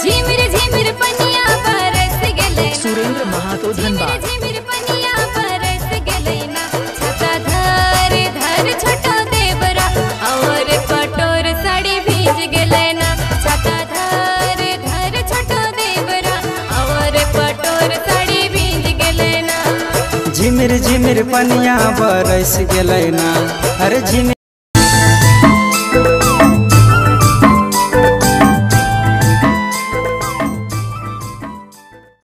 झिमिर झिमिर पनिया बरस गेलै सुरेंद्र महातो धनबाद। झिमिर पनिया बरस गेलै ना छाता धर धर छोटो देवरा और कटोर साड़ी भीज गेलै ना छाता धर धर छोटो देवरा और कटोर साड़ी भीज गेलै ना। झिमिर झिमिर पनिया बरस गेलै ना, अरे झिमिर